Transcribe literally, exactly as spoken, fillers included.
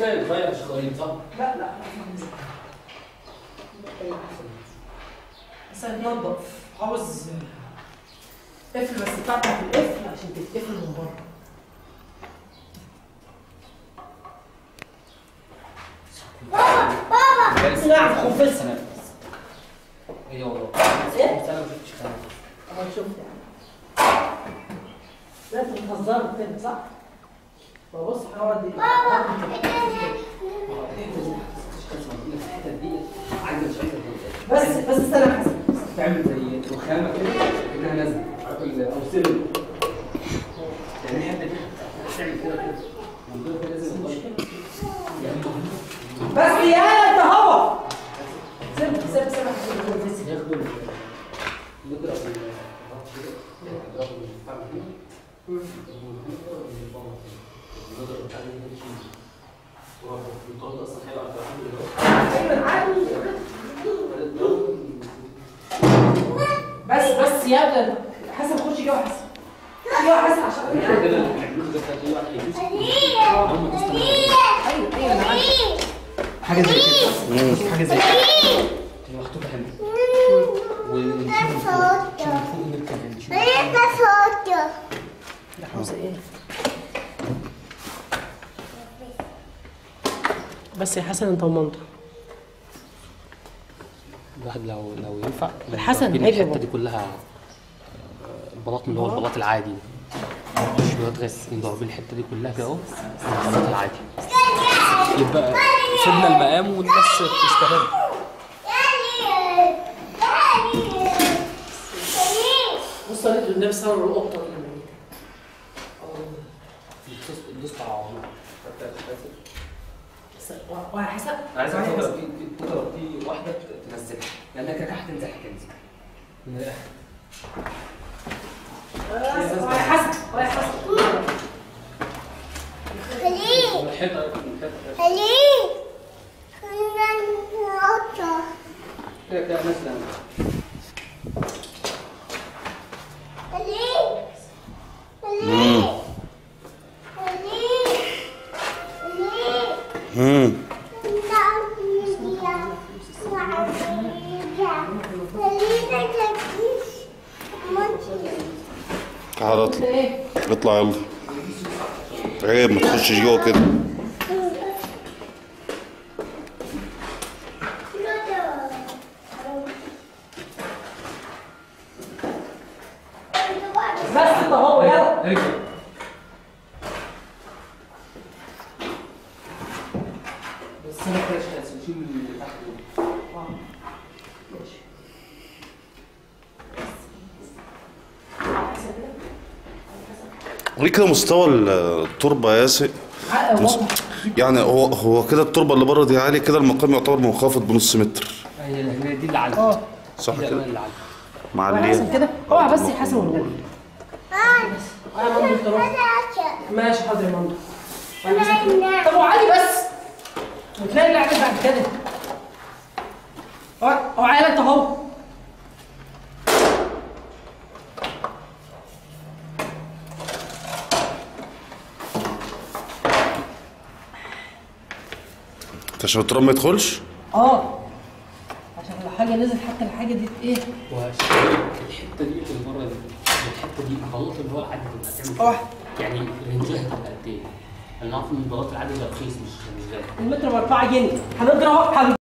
كده يتغير شغالين صح؟ لا لا بس هتنضف. عاوز قفل بس بتاعتك في القفل عشان تتقفل من بره. بابا بابا نعم خنفسها. ايه والله. ايه؟ بس انا ما شفتش كلام. انا شفت يعني. لا انت بتهزروا كده صح؟ ببص هقعد بس بس استنى يا حسن. تعمل زي رخامه كده كانها نازله عارف او سلم يعني الحته دي تعمل كده كده الموضوع ده لازم بس يا انت هوا سيب سيب سيب حسن ياخدوا نضرب نضرب البتاع هنا نضرب بتاع هنا والطرد اصلا هيبقى ايوه عادي بس بس يا ابني حسن خش جوه حسن جوه حسن عشان ايوه ايوه انا عارف حاجه زي كده حاجه زي كده محطوطه هنا ونشيل فوق نركب نشيل ده عاوزه ايه بس يا حسن انت ومامتك الواحد لو لو ينفع حسن الحته دي كلها البلاط اللي هو البلاط العادي مش بلاط غاز ضاربين الحته دي كلها كده اهو البلاط العادي يبقى سيبنا المقام والناس تستفاد. بص عليك النبي صار القطه دي دوست على عظمه وانا حسن عايز تضرب في تضرب في واحده تنزلها لانك كده هتنزل هتنزل من الاخر يا حسن يا حسن خليه الحيطه خليه خلينا نقطع كده كده نازله خليه خليه خليه خليه تعال اطلع اطلع يلا عيب ما تخشش جوه كده. بس انت اهو يلا ارجع بس انا كده شيل اللي تحت دول ماشي وريك كده مستوى التربه يا ياسر مس... يعني هو هو كده التربه اللي بره دي عاليه كده المقام يعتبر منخفض بنص متر. هي دي اللي على اه صح كده اللي على مع حسن اللي كده اوعى بس يا حسن والنبي انا مامي تروح ماشي حاضر يا مامي طب وعلي بس وتلاقي اللي عليك بعد كده اوعى يلا انت اهو عشان التراب ما يدخلش. اه عشان لو حاجه نزلت حتى الحاجه دي ايه الحته دي اللي بره دي الحته دي البلاط اللي هو العادي بتبقى اه يعني رنجها هتبقى قد ايه؟ انا عارف ان البلاط العادي ده رخيص مش مش غالي المتر ب أربعة جنيه هنضرب